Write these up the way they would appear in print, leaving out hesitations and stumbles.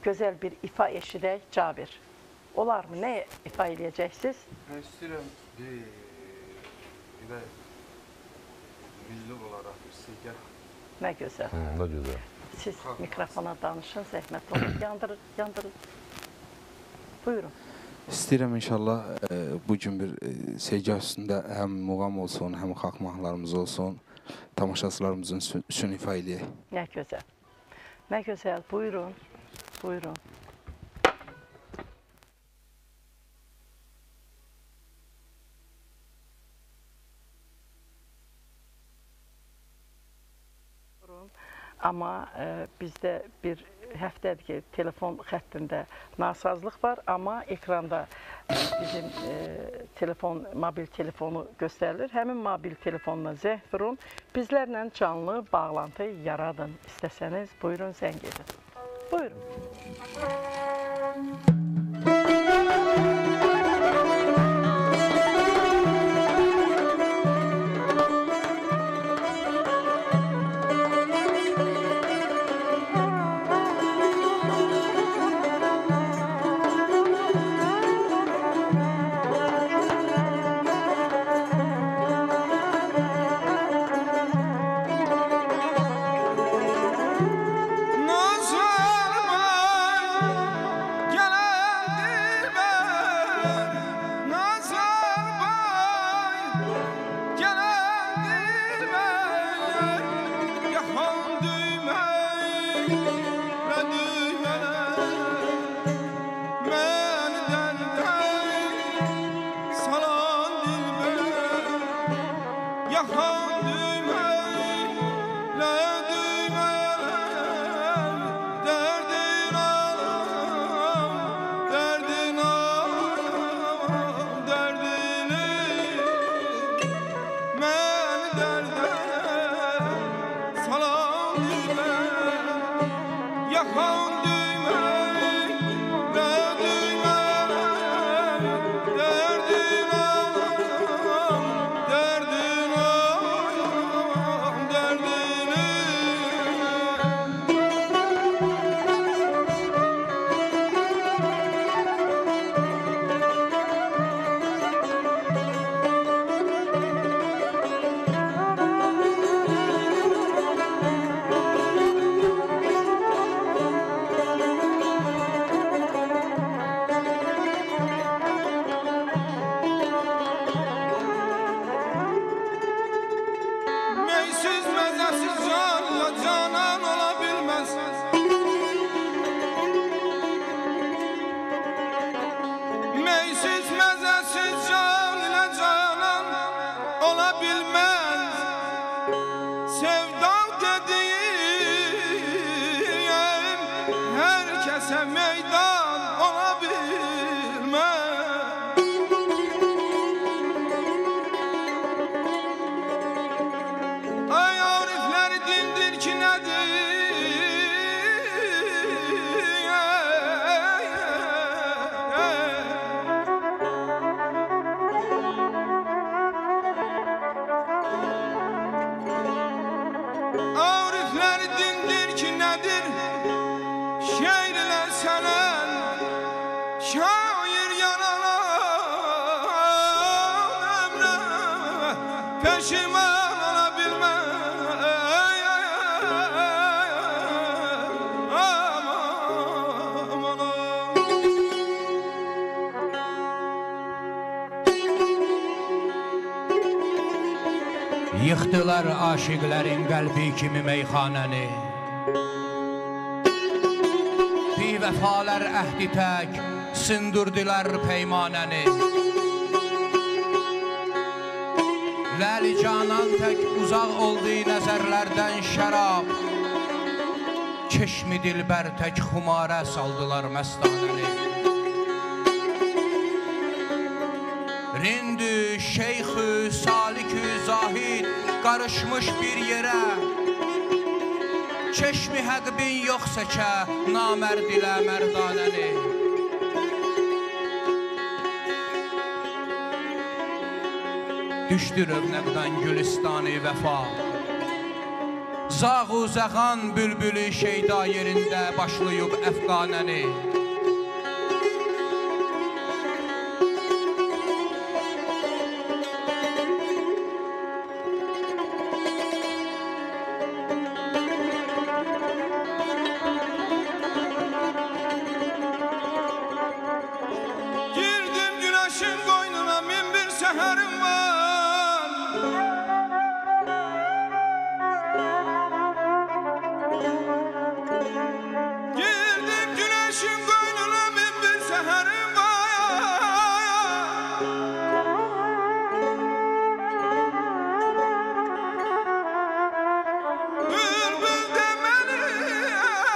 gözəl bir ifa eşidək Cabir. Olar mı? Nə ifa eləyəcəksiniz? Mən istəyirəm bir də milli olaraq bir segah. Nə gözəl. Nə gözəl. Siz mikrofona danışın, zəhmət olur. Yandırın. Buyurun. İstəyirəm inşallah bu gün bir segah üstündə həm muğam olsun, həm xalq mahnılarımız olsun, tamaşaçılarımızın üçün ifa eləyək. Nə gözəl. Nə gözəl. Buyurun. Buyurun. Amma bizdə bir həftədir ki, telefon xəttində nasazlıq var, amma ekranda bizim mobil telefonu göstərilir. Həmin mobil telefonla zəng vurun, bizlərlə canlı bağlantı yaradın. İstəsəniz, buyurun, zəng edin. Buyurun. Yıxdılar aşiqlərin qəlbi kimi meyxanəni. Bivəfalar əhdi tək sındırdılar peymanəni. Ləli canan tək uzaq oldu nəzərlərdən şərab. Çeşmi dilbər tək xumarə saldılar məstanəni. Rindü, şeyxü, salikü, zahid qarışmış bir yerə. Çeşmi həqbin yox səkə, namərd ilə mərdanəni. Düşdü rövnəqdən gülistani vəfa. Zağu zəğan bülbülü şeyda yerində başlayıb əfqanəni. Girdim güneşin koynuna min bir seherim var. Girdim güneşin koynuna min bir seherim var. Bülbül demelim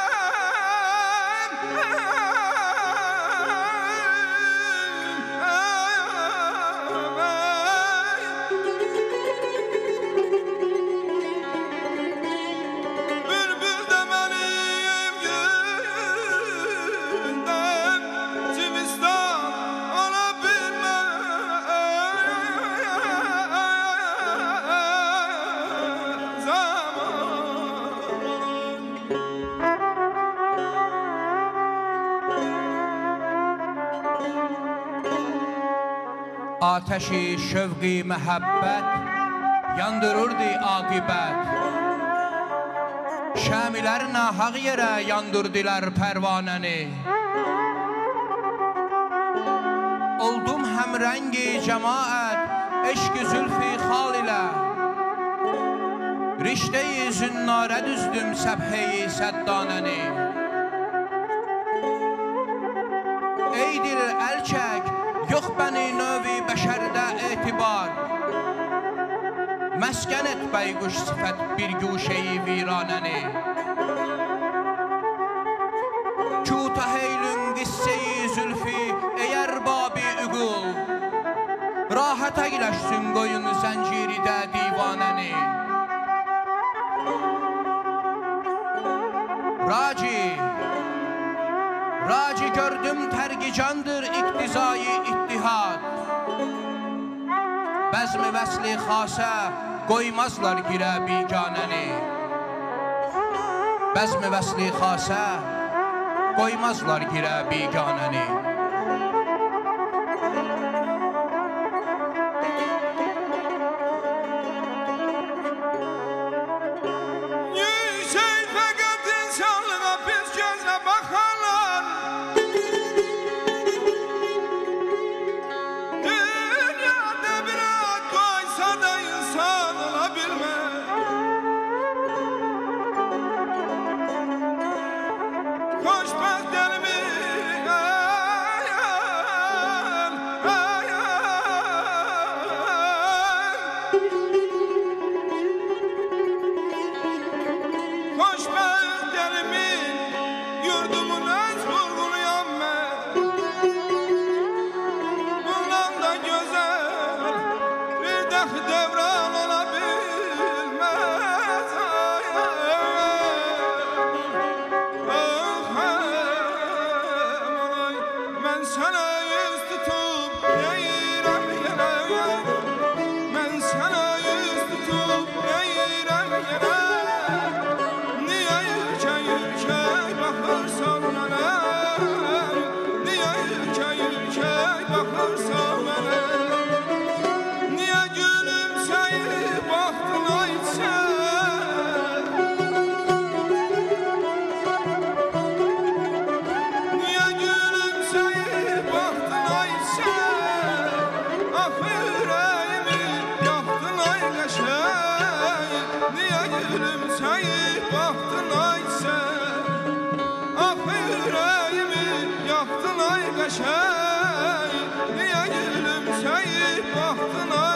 Bülbül demelim günden Civistan olabilmez zaman. Ateşi şövqi məhəbbət yandırırdı aqibət. Şəmilər nahaq yerə yandırdılar pərvanəni. Oldum həmrəngi cəmaət eşq-i zülfi xal ilə. Riştəyi zünnarə düzdüm səbhəyi səddanəni. Ey dil əl çək, yox bəni növi bəşərdə etibar. Məskən et bəyquş sifət bir guşeyi viranəni. Kütaheylün qisseyi zülfi eğer babi üqul. Rahat eyləşsin qoyun zənciridə divanəni. Raci gördüm tərgicandır iqtizai ittihad. Bəzmi vəsli xasə qoymazlar girə biganəni. Bəzmi vəsli xasə qoymazlar girə biganəni. Yüksek fakat insanlığa pis gözle bakarlar. Dünyada bir at koysa da insan olabilmez. Hoşbakt elimi Hoşbakt elimin yurdumun öz vurguluyam ben. Bundan da güzel bir dahi devran olabilmez. Ben sana yüz tutup eğirem yine. Ben sana yüz tutup eğirem yine. Niye ürkek bakırsan bana? Niye ürkek bakırsan bana? Niye gülümseyip baktın ayça? Niye gülümseyip baktın ayça? Ah yüreğimi yaktın ay kaşay. Niye gülümseyip baktın ayça? Ah yüreğimi yaktın ay kaşay. Niye gülümseyip baktın ay